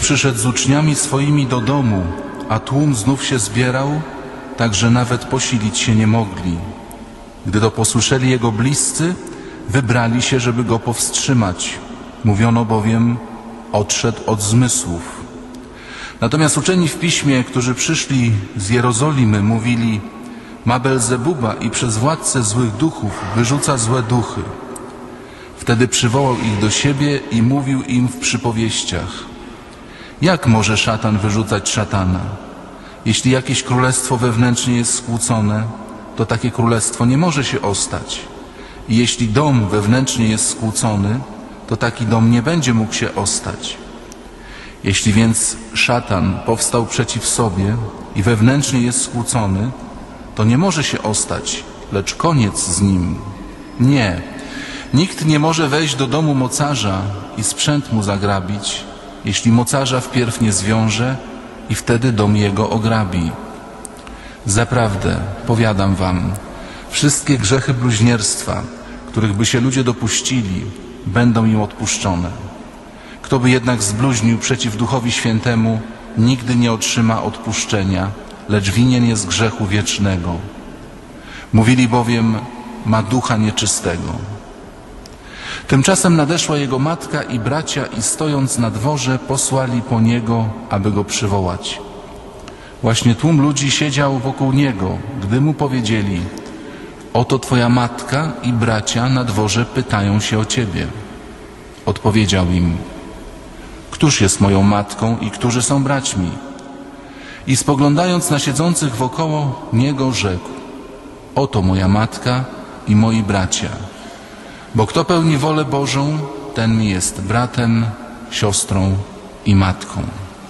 przyszedł z uczniami swoimi do domu, a tłum znów się zbierał, tak że nawet posilić się nie mogli. Gdy to posłyszeli jego bliscy, wybrali się, żeby go powstrzymać. Mówiono bowiem, odszedł od zmysłów. Natomiast uczeni w piśmie, którzy przyszli z Jerozolimy, mówili, ma Belzebuba i przez władcę złych duchów wyrzuca złe duchy. Wtedy przywołał ich do siebie i mówił im w przypowieściach. Jak może szatan wyrzucać szatana? Jeśli jakieś królestwo wewnętrznie jest skłócone, to takie królestwo nie może się ostać. I jeśli dom wewnętrznie jest skłócony, to taki dom nie będzie mógł się ostać. Jeśli więc szatan powstał przeciw sobie i wewnętrznie jest skłócony, to nie może się ostać, lecz koniec z nim. Nie, nikt nie może wejść do domu mocarza i sprzęt mu zagrabić, jeśli mocarza wpierw nie zwiąże i wtedy dom jego ograbi. Zaprawdę, powiadam wam, wszystkie grzechy bluźnierstwa, których by się ludzie dopuścili, będą im odpuszczone. Kto by jednak zbluźnił przeciw Duchowi Świętemu, nigdy nie otrzyma odpuszczenia, lecz winien jest grzechu wiecznego. Mówili bowiem, ma ducha nieczystego. Tymczasem nadeszła jego matka i bracia i stojąc na dworze posłali po niego, aby go przywołać. Właśnie tłum ludzi siedział wokół niego, gdy mu powiedzieli, oto twoja matka i bracia na dworze pytają się o ciebie. Odpowiedział im, któż jest moją matką i którzy są braćmi? I spoglądając na siedzących wokoło niego rzekł, oto moja matka i moi bracia. Bo kto pełni wolę Bożą, ten mi jest bratem, siostrą i matką.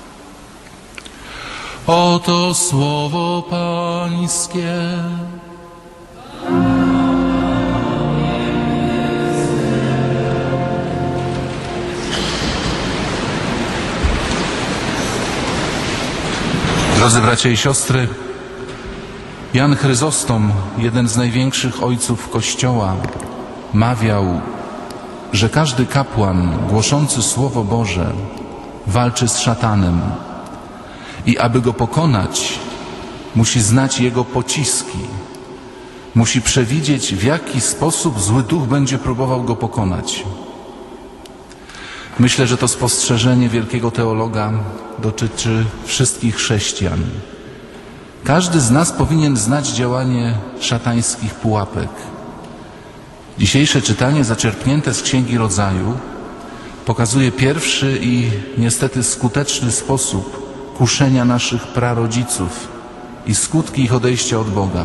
Oto słowo Pańskie. Drodzy bracia i siostry, Jan Chryzostom, jeden z największych ojców Kościoła, mawiał, że każdy kapłan głoszący Słowo Boże walczy z szatanem i aby go pokonać, musi znać jego pociski, musi przewidzieć, w jaki sposób zły duch będzie próbował go pokonać. Myślę, że to spostrzeżenie wielkiego teologa dotyczy wszystkich chrześcijan. Każdy z nas powinien znać działanie szatańskich pułapek. Dzisiejsze czytanie zaczerpnięte z Księgi Rodzaju pokazuje pierwszy i niestety skuteczny sposób kuszenia naszych prarodziców i skutki ich odejścia od Boga.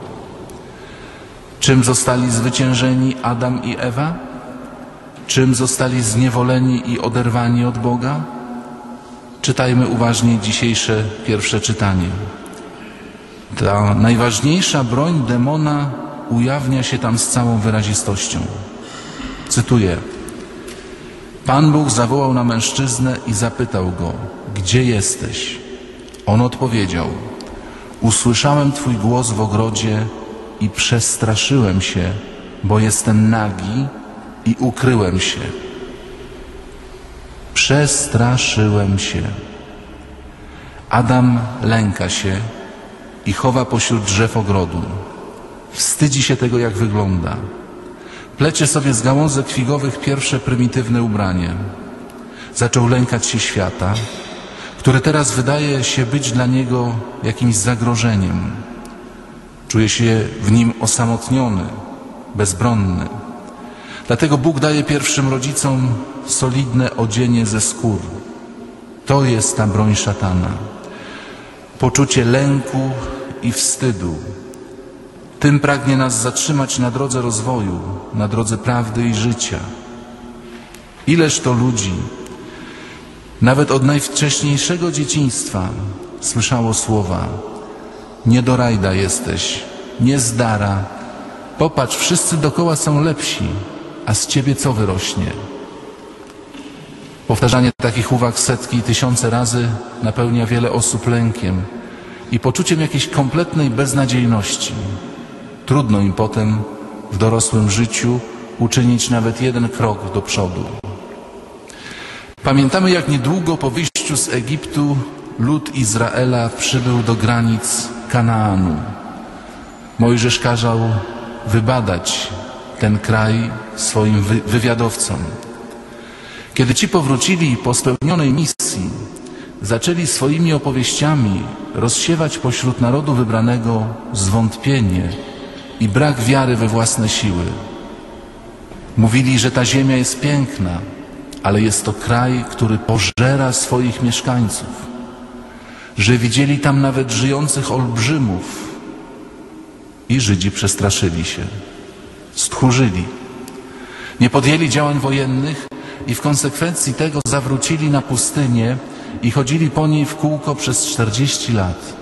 Czym zostali zwyciężeni Adam i Ewa? Czym zostali zniewoleni i oderwani od Boga? Czytajmy uważnie dzisiejsze pierwsze czytanie. Ta najważniejsza broń demona ujawnia się tam z całą wyrazistością. Cytuję. Pan Bóg zawołał na mężczyznę i zapytał go, gdzie jesteś? On odpowiedział, usłyszałem Twój głos w ogrodzie i przestraszyłem się, bo jestem nagi i ukryłem się. Przestraszyłem się. Adam lęka się i chowa pośród drzew ogrodu. Wstydzi się tego, jak wygląda. Plecie sobie z gałązek figowych pierwsze prymitywne ubranie. Zaczął lękać się świata, który teraz wydaje się być dla niego jakimś zagrożeniem. Czuje się w nim osamotniony, bezbronny. Dlatego Bóg daje pierwszym rodzicom solidne odzienie ze skór. To jest ta broń szatana. Poczucie lęku i wstydu. Tym pragnie nas zatrzymać na drodze rozwoju, na drodze prawdy i życia. Ileż to ludzi, nawet od najwcześniejszego dzieciństwa, słyszało słowa: nie do rajda jesteś, nie zdara, popatrz, wszyscy dokoła są lepsi, a z ciebie co wyrośnie? Powtarzanie takich uwag setki i tysiące razy napełnia wiele osób lękiem i poczuciem jakiejś kompletnej beznadziejności. Trudno im potem w dorosłym życiu uczynić nawet jeden krok do przodu. Pamiętamy, jak niedługo po wyjściu wyjściu z Egiptu lud Izraela przybył do granic Kanaanu. Mojżesz kazał wybadać ten kraj swoim wywiadowcom. Kiedy ci powrócili po spełnionej misji, zaczęli swoimi opowieściami rozsiewać pośród narodu wybranego zwątpienie i brak wiary we własne siły. Mówili, że ta ziemia jest piękna, ale jest to kraj, który pożera swoich mieszkańców, że widzieli tam nawet żyjących olbrzymów i Żydzi przestraszyli się, stchórzyli, nie podjęli działań wojennych i w konsekwencji tego zawrócili na pustynię i chodzili po niej w kółko przez 40 lat.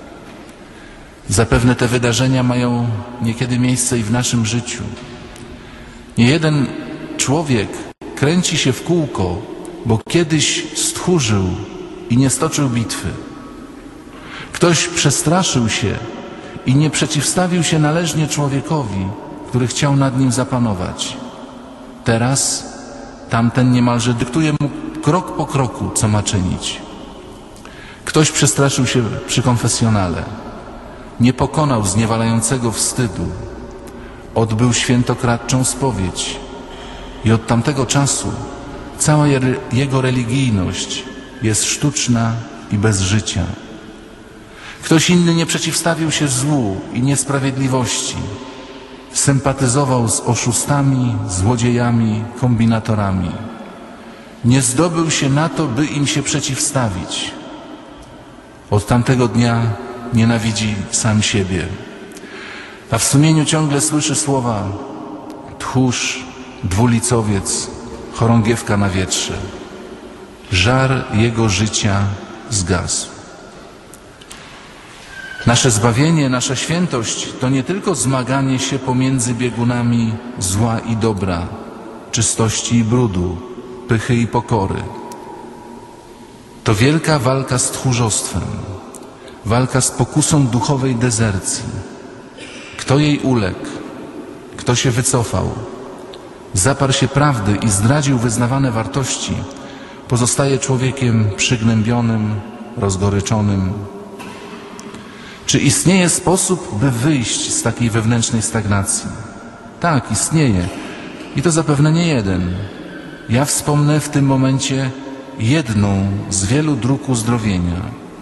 Zapewne te wydarzenia mają niekiedy miejsce i w naszym życiu. Niejeden człowiek kręci się w kółko, bo kiedyś stchórzył i nie stoczył bitwy. Ktoś przestraszył się i nie przeciwstawił się należnie człowiekowi, który chciał nad nim zapanować. Teraz tamten niemalże dyktuje mu krok po kroku, co ma czynić. Ktoś przestraszył się przy konfesjonale, nie pokonał zniewalającego wstydu, odbył świętokradczą spowiedź i od tamtego czasu cała jego religijność jest sztuczna i bez życia. Ktoś inny nie przeciwstawił się złu i niesprawiedliwości, sympatyzował z oszustami, złodziejami, kombinatorami. Nie zdobył się na to, by im się przeciwstawić. Od tamtego dnia nienawidzi sam siebie. A w sumieniu ciągle słyszy słowa: tchórz, dwulicowiec, chorągiewka na wietrze. Żar jego życia zgasł. Nasze zbawienie, nasza świętość to nie tylko zmaganie się pomiędzy biegunami zła i dobra, czystości i brudu, pychy i pokory. To wielka walka z tchórzostwem, walka z pokusą duchowej dezercji. Kto jej uległ, kto się wycofał, zaparł się prawdy i zdradził wyznawane wartości, pozostaje człowiekiem przygnębionym, rozgoryczonym. Czy istnieje sposób, by wyjść z takiej wewnętrznej stagnacji? Tak, istnieje. I to zapewne nie jeden. Ja wspomnę w tym momencie jedną z wielu dróg uzdrowienia.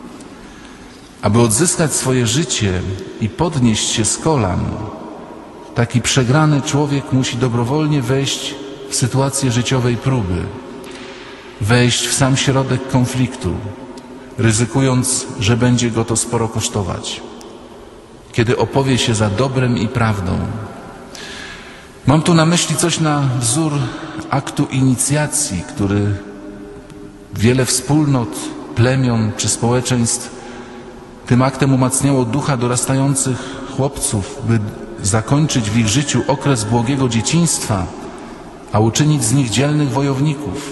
Aby odzyskać swoje życie i podnieść się z kolan, taki przegrany człowiek musi dobrowolnie wejść w sytuację życiowej próby, wejść w sam środek konfliktu, ryzykując, że będzie go to sporo kosztować. Kiedy opowie się za dobrem i prawdą. Mam tu na myśli coś na wzór aktu inicjacji, który wiele wspólnot, plemion czy społeczeństw tym aktem umacniało ducha dorastających chłopców, by zakończyć w ich życiu okres błogiego dzieciństwa, a uczynić z nich dzielnych wojowników.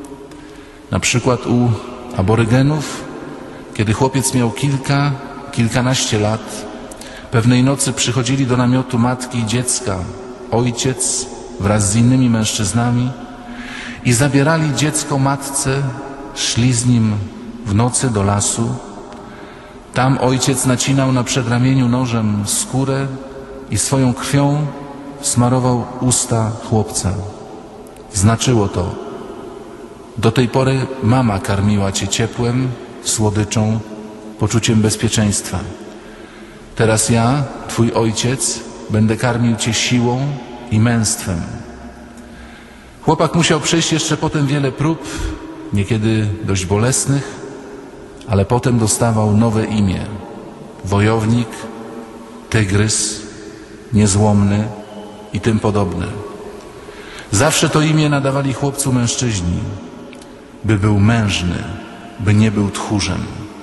Na przykład u aborygenów, kiedy chłopiec miał kilkanaście lat, pewnej nocy przychodzili do namiotu matki i dziecka, ojciec wraz z innymi mężczyznami i zabierali dziecko matce, szli z nim w nocy do lasu. Tam ojciec nacinał na przedramieniu nożem skórę i swoją krwią smarował usta chłopca. Znaczyło to: do tej pory mama karmiła cię ciepłem, słodyczą, poczuciem bezpieczeństwa. Teraz ja, twój ojciec, będę karmił cię siłą i męstwem. Chłopak musiał przejść jeszcze potem wiele prób, niekiedy dość bolesnych, ale potem dostawał nowe imię: wojownik, tygrys, niezłomny i tym podobne. Zawsze to imię nadawali chłopcu mężczyźni, by był mężny, by nie był tchórzem.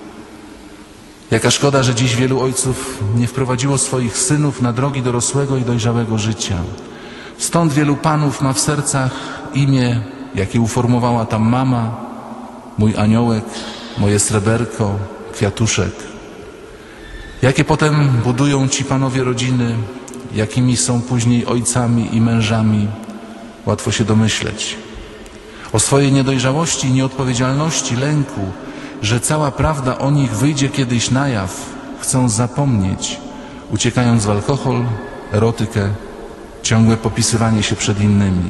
Jaka szkoda, że dziś wielu ojców nie wprowadziło swoich synów na drogi dorosłego i dojrzałego życia. Stąd wielu panów ma w sercach imię, jakie uformowała tam mama: mój aniołek, moje sreberko, kwiatuszek. Jakie potem budują ci panowie rodziny, jakimi są później ojcami i mężami, łatwo się domyśleć. O swojej niedojrzałości i nieodpowiedzialności, lęku, że cała prawda o nich wyjdzie kiedyś na jaw, chcą zapomnieć, uciekając w alkohol, erotykę, ciągłe popisywanie się przed innymi.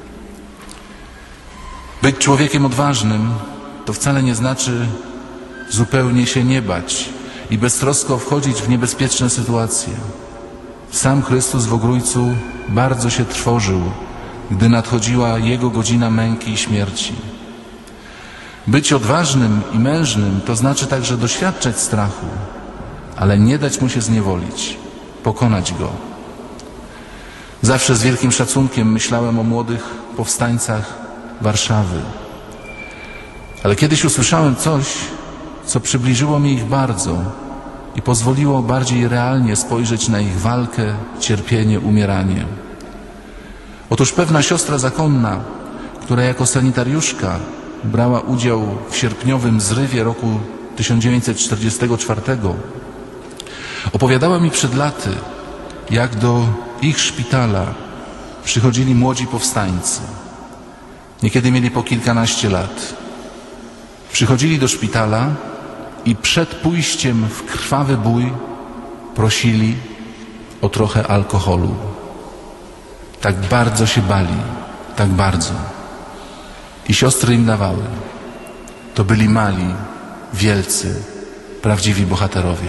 Być człowiekiem odważnym to wcale nie znaczy zupełnie się nie bać i beztrosko wchodzić w niebezpieczne sytuacje. Sam Chrystus w Ogrójcu bardzo się trwożył, gdy nadchodziła Jego godzina męki i śmierci. Być odważnym i mężnym to znaczy także doświadczać strachu, ale nie dać mu się zniewolić, pokonać go. Zawsze z wielkim szacunkiem myślałem o młodych powstańcach Warszawy. Ale kiedyś usłyszałem coś, co przybliżyło mi ich bardzo i pozwoliło bardziej realnie spojrzeć na ich walkę, cierpienie, umieranie. Otóż pewna siostra zakonna, która jako sanitariuszka brała udział w sierpniowym zrywie roku 1944, opowiadała mi przed laty, jak do ich szpitala przychodzili młodzi powstańcy. Niekiedy mieli po kilkanaście lat. Przychodzili do szpitala i przed pójściem w krwawy bój prosili o trochę alkoholu. Tak bardzo się bali, tak bardzo. I siostry im dawały. To byli mali, wielcy, prawdziwi bohaterowie.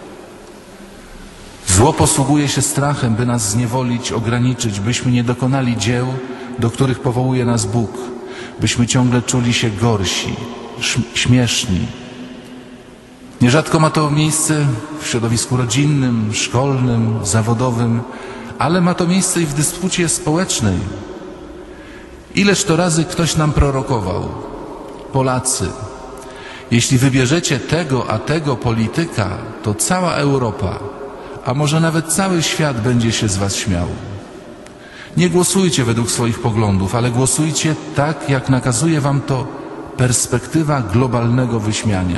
Zło posługuje się strachem, by nas zniewolić, ograniczyć, byśmy nie dokonali dzieł, do których powołuje nas Bóg, byśmy ciągle czuli się gorsi, śmieszni. Nierzadko ma to miejsce w środowisku rodzinnym, szkolnym, zawodowym, ale ma to miejsce i w dyspucie społecznej. Ileż to razy ktoś nam prorokował: Polacy, jeśli wybierzecie tego a tego polityka, to cała Europa, a może nawet cały świat będzie się z was śmiał. Nie głosujcie według swoich poglądów, ale głosujcie tak, jak nakazuje wam to perspektywa globalnego wyśmiania.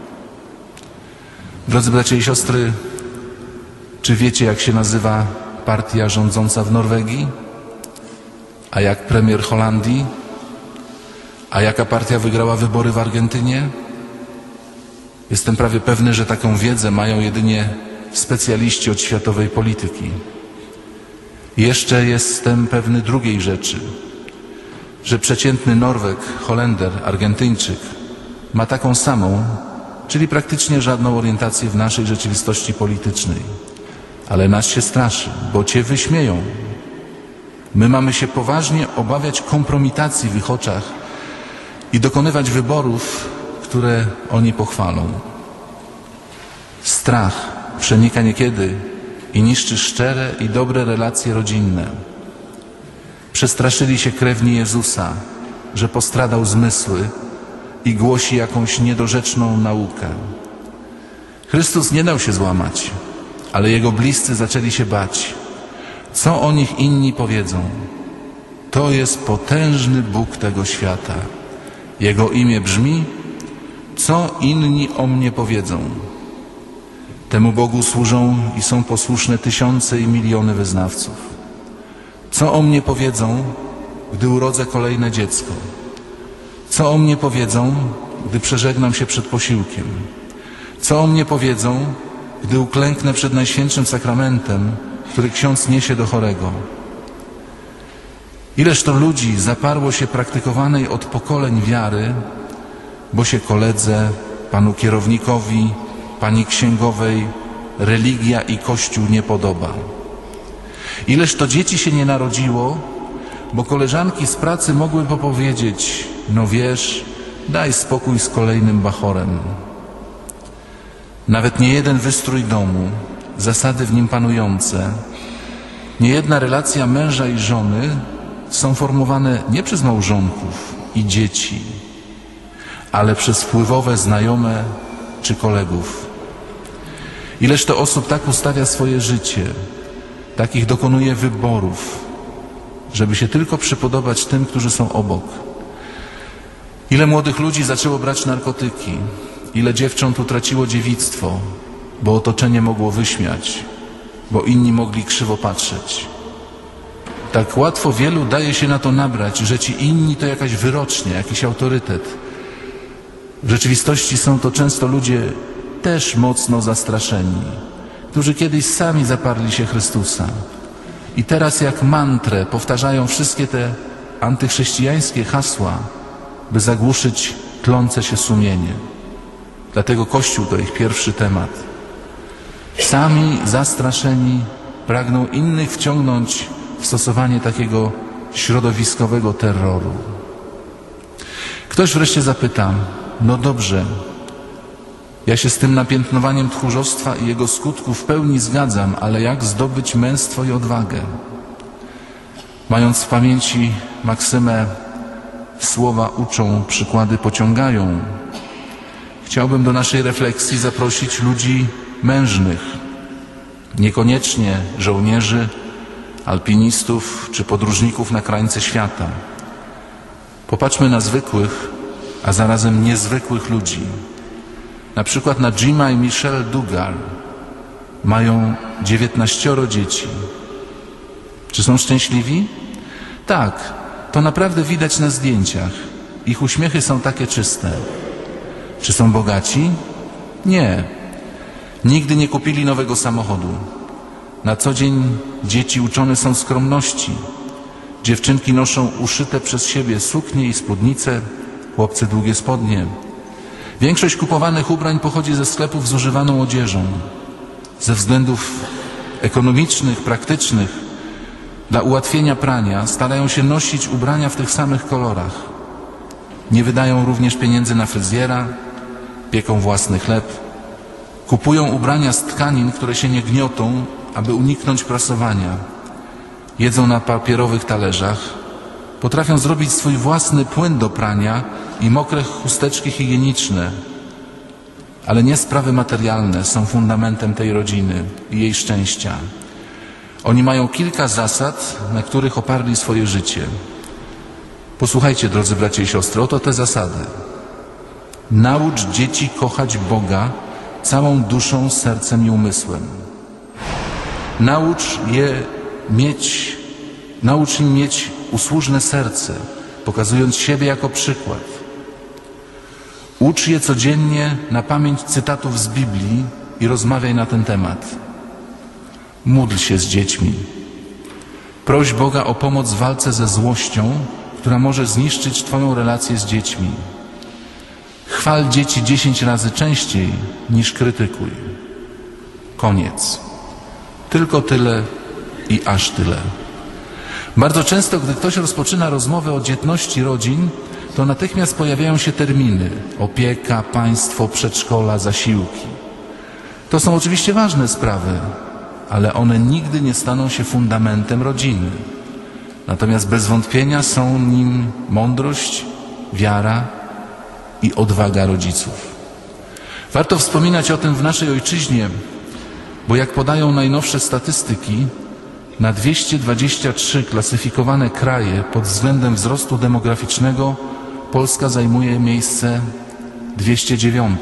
Drodzy bracia i siostry, czy wiecie, jak się nazywa partia rządząca w Norwegii? A jak premier Holandii? A jaka partia wygrała wybory w Argentynie? Jestem prawie pewny, że taką wiedzę mają jedynie specjaliści od światowej polityki. Jeszcze jestem pewny drugiej rzeczy, że przeciętny Norweg, Holender, Argentyńczyk ma taką samą, czyli praktycznie żadną orientację w naszej rzeczywistości politycznej. Ale nas się straszy, bo cię wyśmieją. My mamy się poważnie obawiać kompromitacji w ich oczach i dokonywać wyborów, które oni pochwalą. Strach przenika niekiedy i niszczy szczere i dobre relacje rodzinne. Przestraszyli się krewni Jezusa, że postradał zmysły i głosi jakąś niedorzeczną naukę. Chrystus nie dał się złamać, ale Jego bliscy zaczęli się bać. Co o nich inni powiedzą? To jest potężny Bóg tego świata. Jego imię brzmi: co inni o mnie powiedzą? Temu Bogu służą i są posłuszne tysiące i miliony wyznawców. Co o mnie powiedzą, gdy urodzę kolejne dziecko? Co o mnie powiedzą, gdy przeżegnam się przed posiłkiem? Co o mnie powiedzą, gdy uklęknę przed Najświętszym Sakramentem, który ksiądz niesie do chorego? Ileż to ludzi zaparło się praktykowanej od pokoleń wiary, bo się koledze, panu kierownikowi, pani księgowej religia i Kościół nie podoba. Ileż to dzieci się nie narodziło, bo koleżanki z pracy mogły powiedzieć: no wiesz, daj spokój z kolejnym bachorem. Nawet nie jeden wystrój domu, zasady w nim panujące, nie jedna relacja męża i żony są formowane nie przez małżonków i dzieci, ale przez wpływowe znajome czy kolegów. Ileż to osób tak ustawia swoje życie, takich dokonuje wyborów, żeby się tylko przypodobać tym, którzy są obok. Ile młodych ludzi zaczęło brać narkotyki, ile dziewcząt utraciło dziewictwo, bo otoczenie mogło wyśmiać, bo inni mogli krzywo patrzeć. Tak łatwo wielu daje się na to nabrać, że ci inni to jakaś wyrocznia, jakiś autorytet. W rzeczywistości są to często ludzie też mocno zastraszeni, którzy kiedyś sami zaparli się Chrystusa i teraz jak mantrę powtarzają wszystkie te antychrześcijańskie hasła, by zagłuszyć tlące się sumienie. Dlatego Kościół to ich pierwszy temat. Sami zastraszeni pragną innych wciągnąć w stosowanie takiego środowiskowego terroru. Ktoś wreszcie zapyta, no dobrze, ja się z tym napiętnowaniem tchórzostwa i jego skutków w pełni zgadzam, ale jak zdobyć męstwo i odwagę? Mając w pamięci maksymę słowa uczą, przykłady pociągają, chciałbym do naszej refleksji zaprosić ludzi mężnych, niekoniecznie żołnierzy, alpinistów czy podróżników na krańce świata. Popatrzmy na zwykłych, a zarazem niezwykłych ludzi. Na przykład na Jima i Michelle Duggar. Mają 19 dzieci. Czy są szczęśliwi? Tak, to naprawdę widać na zdjęciach. Ich uśmiechy są takie czyste. Czy są bogaci? Nie. Nigdy nie kupili nowego samochodu. Na co dzień dzieci uczone są skromności. Dziewczynki noszą uszyte przez siebie suknie i spódnice, chłopcy długie spodnie. Większość kupowanych ubrań pochodzi ze sklepów z używaną odzieżą. Ze względów ekonomicznych, praktycznych, dla ułatwienia prania starają się nosić ubrania w tych samych kolorach. Nie wydają również pieniędzy na fryzjera, pieką własny chleb. Kupują ubrania z tkanin, które się nie gniotą, aby uniknąć prasowania. Jedzą na papierowych talerzach. Potrafią zrobić swój własny płyn do prania i mokre chusteczki higieniczne. Ale nie sprawy materialne są fundamentem tej rodziny i jej szczęścia. Oni mają kilka zasad, na których oparli swoje życie. Posłuchajcie, drodzy bracia i siostry, oto te zasady. Naucz dzieci kochać Boga całą duszą, sercem i umysłem. Naucz im mieć usłużne serce, pokazując siebie jako przykład. Ucz je codziennie na pamięć cytatów z Biblii i rozmawiaj na ten temat. Módl się z dziećmi. Proś Boga o pomoc w walce ze złością, która może zniszczyć Twoją relację z dziećmi. Chwal dzieci 10 razy częściej niż krytykuj. Koniec. Tylko tyle i aż tyle. Bardzo często, gdy ktoś rozpoczyna rozmowę o dzietności rodzin, to natychmiast pojawiają się terminy: opieka, państwo, przedszkola, zasiłki. To są oczywiście ważne sprawy, ale one nigdy nie staną się fundamentem rodziny. Natomiast bez wątpienia są nim mądrość, wiara i odwaga rodziców. Warto wspominać o tym w naszej ojczyźnie, bo jak podają najnowsze statystyki, na 223 klasyfikowane kraje pod względem wzrostu demograficznego Polska zajmuje miejsce 209.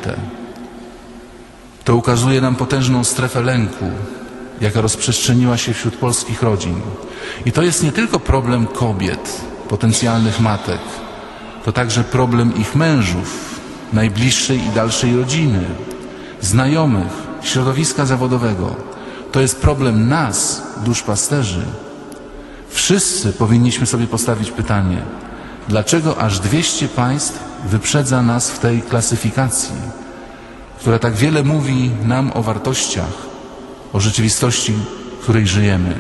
To ukazuje nam potężną strefę lęku, jaka rozprzestrzeniła się wśród polskich rodzin. I to jest nie tylko problem kobiet, potencjalnych matek, to także problem ich mężów, najbliższej i dalszej rodziny, znajomych, środowiska zawodowego. To jest problem nas, duszpasterzy. Wszyscy powinniśmy sobie postawić pytanie, dlaczego aż 200 państw wyprzedza nas w tej klasyfikacji, która tak wiele mówi nam o wartościach, o rzeczywistości, w której żyjemy.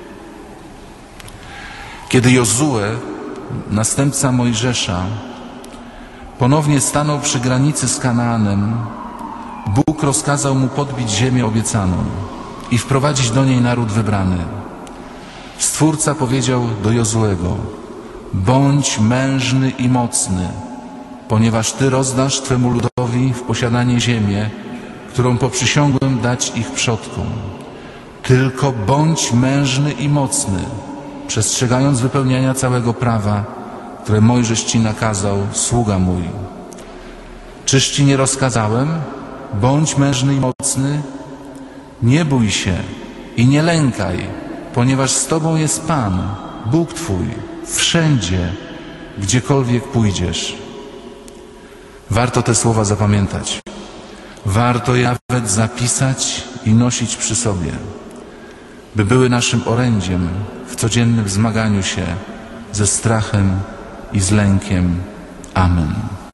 Kiedy Jozue, następca Mojżesza, ponownie stanął przy granicy z Kanaanem, Bóg rozkazał mu podbić ziemię obiecaną i wprowadzić do niej naród wybrany. Stwórca powiedział do Jozuego: bądź mężny i mocny, ponieważ Ty rozdasz Twemu ludowi w posiadanie ziemię, którą poprzysiągłem dać ich przodkom. Tylko bądź mężny i mocny, przestrzegając wypełniania całego prawa, które Mojżesz Ci nakazał, sługa mój. Czyż Ci nie rozkazałem? Bądź mężny i mocny, nie bój się i nie lękaj, ponieważ z Tobą jest Pan, Bóg Twój, wszędzie, gdziekolwiek pójdziesz. Warto te słowa zapamiętać. Warto je nawet zapisać i nosić przy sobie, by były naszym orędziem w codziennym zmaganiu się ze strachem i z lękiem. Amen.